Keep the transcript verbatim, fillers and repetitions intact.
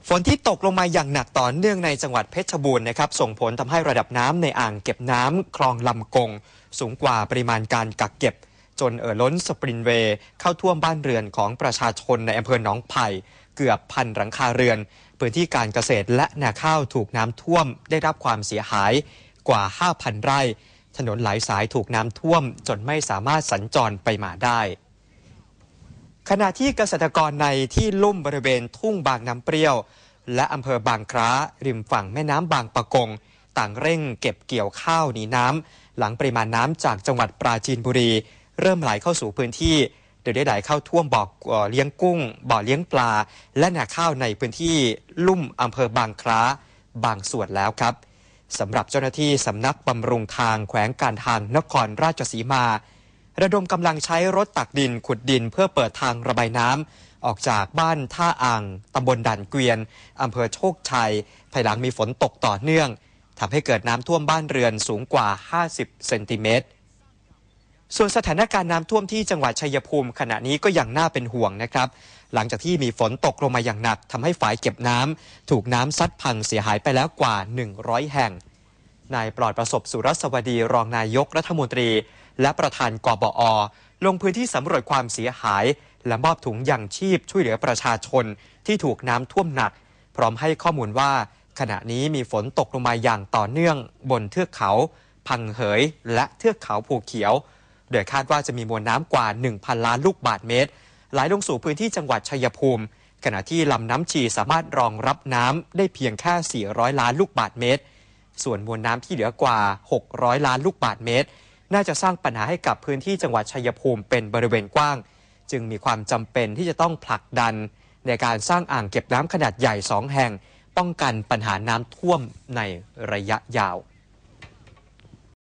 ฝนที่ตกลงมาอย่างหนักต่อเนื่องในจังหวัดเพชรบูรณ์นะครับส่งผลทำให้ระดับน้ำในอ่างเก็บน้ำคลองลำกงสูงกว่าปริมาณการกักเก็บจนเอ่อล้นสปรินเวย์เข้าท่วมบ้านเรือนของประชาชนในอำเภอหนองไผ่เกือบพันหลังคาเรือนพื้นที่การเกษตรและนาข้าวถูกน้ำท่วมได้รับความเสียหายกว่า ห้าพัน ไร่ถนนหลายสายถูกน้ำท่วมจนไม่สามารถสัญจรไปมาได้ขณะที่เกษตรกรในที่ลุ่มบริเวณทุ่งบางน้ำเปรี้ยวและอำเภอบางคล้าริมฝั่งแม่น้ำบางปะกงต่างเร่งเก็บเกี่ยวข้าวหนีน้ำหลังปริมาณน้ำจากจังหวัดปราจีนบุรีเริ่มไหลเข้าสู่พื้นที่โดยได้ไหลเข้าท่วมบ่อเลี้ยงกุ้งบ่อเลี้ยงปลาและนาข้าวในพื้นที่ลุ่มอำเภอบางคล้าบางส่วนแล้วครับสำหรับเจ้าหน้าที่สำนักบำรุงทางแขวงการทางนครราชสีมาระดมกำลังใช้รถตักดินขุดดินเพื่อเปิดทางระบายน้ำออกจากบ้านท่าอ่างตำบลด่านเกวียนอำเภอโชคชัยภายหลังมีฝนตกต่อเนื่องทำให้เกิดน้ำท่วมบ้านเรือนสูงกว่าห้าสิบเซนติเมตรส่วนสถานการณ์น้ำท่วมที่จังหวัดชัยภูมิขณะนี้ก็ยังน่าเป็นห่วงนะครับหลังจากที่มีฝนตกลงมาอย่างหนักทำให้ฝายเก็บน้ำถูกน้ำซัดพังเสียหายไปแล้วกว่าหนึ่งร้อยแห่งนายปลอดประสบสุรสวัสดีรองนายกรัฐมนตรีและประธานกบอ.ลงพื้นที่สำรวจความเสียหายและมอบถุงยังชีพช่วยเหลือประชาชนที่ถูกน้ำท่วมหนักพร้อมให้ข้อมูลว่าขณะนี้มีฝนตกลงมาอย่างต่อเนื่องบนเทือกเขาพังเหยและเทือกเขาภูเขียวโดยคาดว่าจะมีมวลน้ำกว่า หนึ่งพัน ล้านลูกบาศก์เมตรไหลลงสู่พื้นที่จังหวัดชัยภูมิขณะที่ลำน้ำชีสามารถรองรับน้ำได้เพียงแค่สี่ร้อยล้านลูกบาศก์เมตรส่วนมวลน้ำที่เหลือกว่าหกร้อยล้านลูกบาศก์เมตรน่าจะสร้างปัญหาให้กับพื้นที่จังหวัดชัยภูมิเป็นบริเวณกว้างจึงมีความจำเป็นที่จะต้องผลักดันในการสร้างอ่างเก็บน้ำขนาดใหญ่สองแห่งป้องกันปัญหาน้ำท่วมในระยะยาว